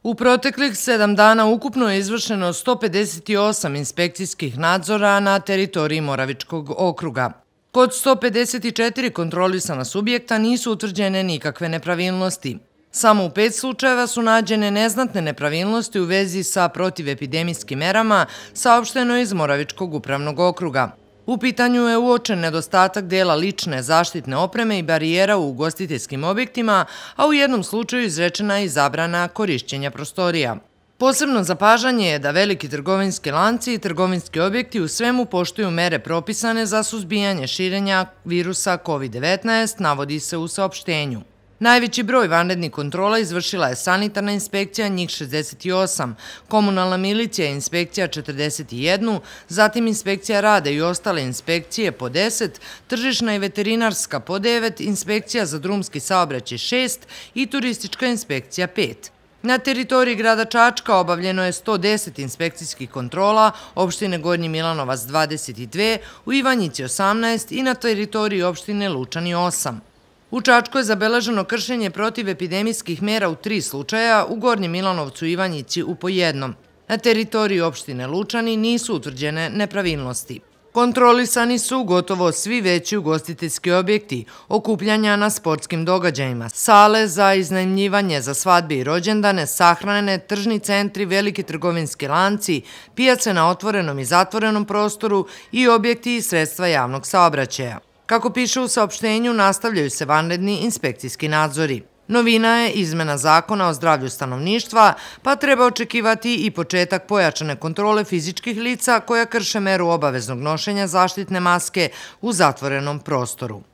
U proteklih 7 dana ukupno je izvršeno 158 inspekcijskih nadzora na teritoriji Moravičkog okruga. Kod 154 kontrolisana subjekta nisu utvrđene nikakve nepravilnosti. Samo u 5 slučajeva su nađene neznatne nepravilnosti u vezi sa protivepidemijskim merama, saopšteno iz Moravičkog upravnog okruga. U pitanju je uočen nedostatak dela lične zaštitne opreme i barijera u ugostiteljskim objektima, a u jednom slučaju izrečena je i zabrana korišćenja prostorija. Posebno zapažanje je da veliki trgovinski lanci i trgovinski objekti u svemu poštuju mere propisane za suzbijanje širenja virusa COVID-19, navodi se u saopštenju. Najveći broj vanrednih kontrola izvršila je sanitarna inspekcija, njih 68, komunalna milicija i inspekcija 41, zatim inspekcija rada i ostale inspekcije po 10, tržišna i veterinarska po 9, inspekcija za drumski saobraćaj 6 i turistička inspekcija 5. Na teritoriji grada Čačka obavljeno je 110 inspekcijskih kontrola, opštine Gornji Milanovac 22, u Ivanjici 18 i na teritoriji opštine Lučani 8. U Čačku je zabeleženo kršenje protivepidemijskih mera u 3 slučaja, u Gornjem Milanovcu i Ivanjici u po jednom. Na teritoriji opštine Lučani nisu utvrđene nepravilnosti. Kontrolisani su gotovo svi veći ugostiteljski objekti, okupljanja na sportskim događajima, sale za iznajmljivanje za svadbe i rođendane, sahrane, tržni centri, veliki trgovinski lanci, pijace na otvorenom i zatvorenom prostoru i objekti i sredstva javnog saobraćaja. Kako piše u saopštenju, nastavljaju se vanredni inspekcijski nadzori. Novina je izmena zakona o zdravlju stanovništva, pa treba očekivati i početak pojačane kontrole fizičkih lica koja krše meru obaveznog nošenja zaštitne maske u zatvorenom prostoru.